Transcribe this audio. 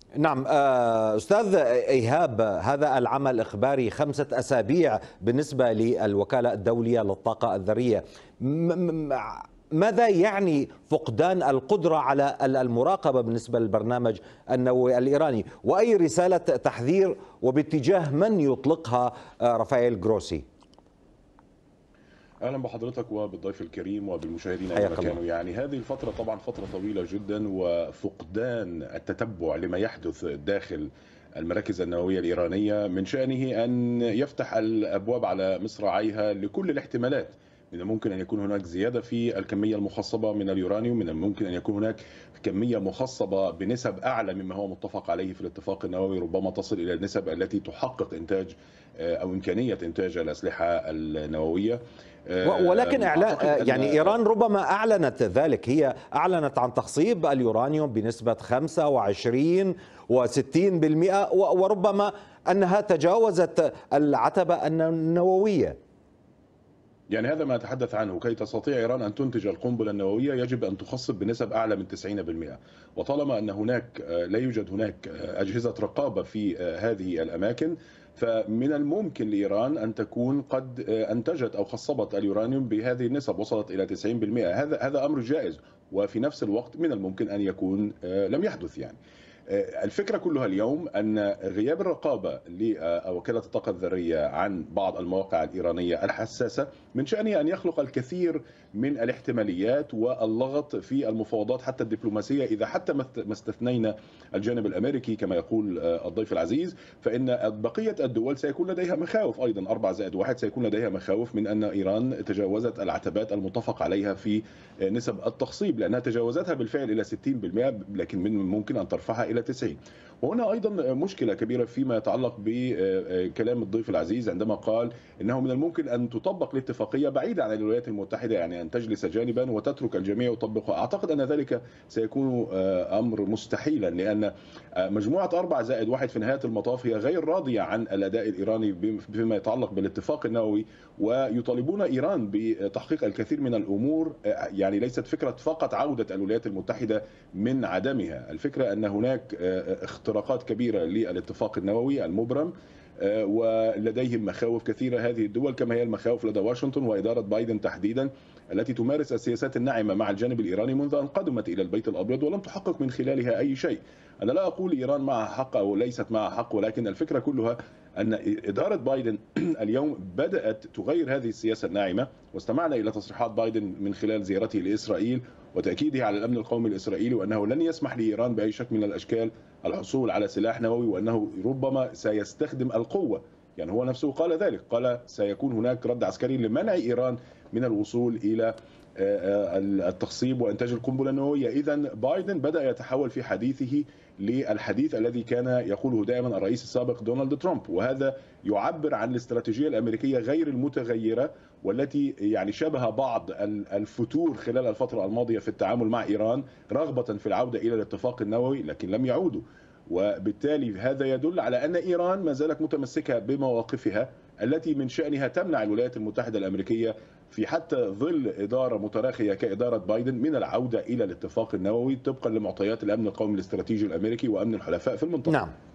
نعم أستاذ إيهاب، هذا العمل الإخباري 5 أسابيع بالنسبة للوكالة الدولية للطاقة الذرية، ماذا يعني فقدان القدرة على المراقبة بالنسبة للبرنامج النووي الإيراني؟ وأي رسالة تحذير وباتجاه من يطلقها رافائيل جروسي؟ اهلا بحضرتك وبالضيف الكريم وبالمشاهدين اينما حياك الله. كانوا. يعني هذه الفتره طبعا فتره طويله جدا، وفقدان التتبع لما يحدث داخل المراكز النوويه الايرانيه من شانه ان يفتح الابواب على مصراعيها لكل الاحتمالات. من الممكن ان يكون هناك زياده في الكميه المخصبه من اليورانيوم، من الممكن ان يكون هناك كميه مخصبه بنسب اعلى مما هو متفق عليه في الاتفاق النووي، ربما تصل الى النسب التي تحقق انتاج او امكانيه انتاج الاسلحه النوويه. ولكن اعتقد يعني ان إيران ربما أعلنت ذلك، هي أعلنت عن تخصيب اليورانيوم بنسبة 25 و60%، وربما أنها تجاوزت العتبة النووية. يعني هذا ما اتحدث عنه. كي تستطيع ايران ان تنتج القنبله النوويه يجب ان تخصب بنسب اعلى من 90%. وطالما ان هناك لا يوجد هناك اجهزه رقابه في هذه الاماكن، فمن الممكن لايران ان تكون قد انتجت او خصبت اليورانيوم بهذه النسب وصلت الى 90%. هذا امر جائز، وفي نفس الوقت من الممكن ان يكون لم يحدث يعني. الفكرة كلها اليوم أن غياب الرقابة لوكالة الطاقة الذرية عن بعض المواقع الإيرانية الحساسة من شأنه أن يخلق الكثير من الاحتماليات واللغط في المفاوضات حتى الدبلوماسية. إذا حتى ما استثنينا الجانب الأمريكي كما يقول الضيف العزيز، فإن بقية الدول سيكون لديها مخاوف أيضا. 4+1 سيكون لديها مخاوف من أن إيران تجاوزت العتبات المتفق عليها في نسب التخصيب، لأنها تجاوزتها بالفعل إلى 60%، لكن من الممكن أن ترفعها إلى 90. وهنا أيضا مشكلة كبيرة فيما يتعلق بكلام الضيف العزيز عندما قال إنه من الممكن أن تطبق الاتفاقية بعيدة عن الولايات المتحدة، يعني أن تجلس جانبا وتترك الجميع يطبقها. أعتقد أن ذلك سيكون أمر مستحيلا، لأن مجموعة 4+1 في نهاية المطاف هي غير راضية عن الأداء الإيراني فيما يتعلق بالاتفاق النووي، ويطالبون إيران بتحقيق الكثير من الأمور. يعني ليست فكرة فقط عودة الولايات المتحدة من عدمها، الفكرة أن هناك اختراقات كبيرة للاتفاق النووي المبرم، ولديهم مخاوف كثيرة هذه الدول، كما هي المخاوف لدى واشنطن وإدارة بايدن تحديدا، التي تمارس السياسات الناعمة مع الجانب الإيراني منذ أن قدمت إلى البيت الأبيض ولم تحقق من خلالها أي شيء. أنا لا أقول إيران معها حق أو ليست معها حق، ولكن الفكرة كلها أن إدارة بايدن اليوم بدأت تغير هذه السياسة الناعمة، واستمعنا إلى تصريحات بايدن من خلال زيارته لإسرائيل وتأكيده على الأمن القومي الإسرائيلي، وأنه لن يسمح لإيران بأي شكل من الأشكال الحصول على سلاح نووي، وأنه ربما سيستخدم القوة. يعني هو نفسه قال ذلك، قال سيكون هناك رد عسكري لمنع إيران من الوصول إلى التخصيب وإنتاج القنبلة النووية. إذا بايدن بدأ يتحول في حديثه للحديث الذي كان يقوله دائما الرئيس السابق دونالد ترامب، وهذا يعبر عن الاستراتيجية الأمريكية غير المتغيرة، والتي يعني شبه بعض الفتور خلال الفترة الماضية في التعامل مع إيران، رغبة في العودة إلى الاتفاق النووي لكن لم يعودوا. وبالتالي هذا يدل على أن إيران ما زالت متمسكة بمواقفها التي من شأنها تمنع الولايات المتحدة الأمريكية في حتى ظل إدارة متراخية كإدارة بايدن من العودة إلى الاتفاق النووي طبقا لمعطيات الأمن القومي الاستراتيجي الأمريكي وأمن الحلفاء في المنطقة. نعم.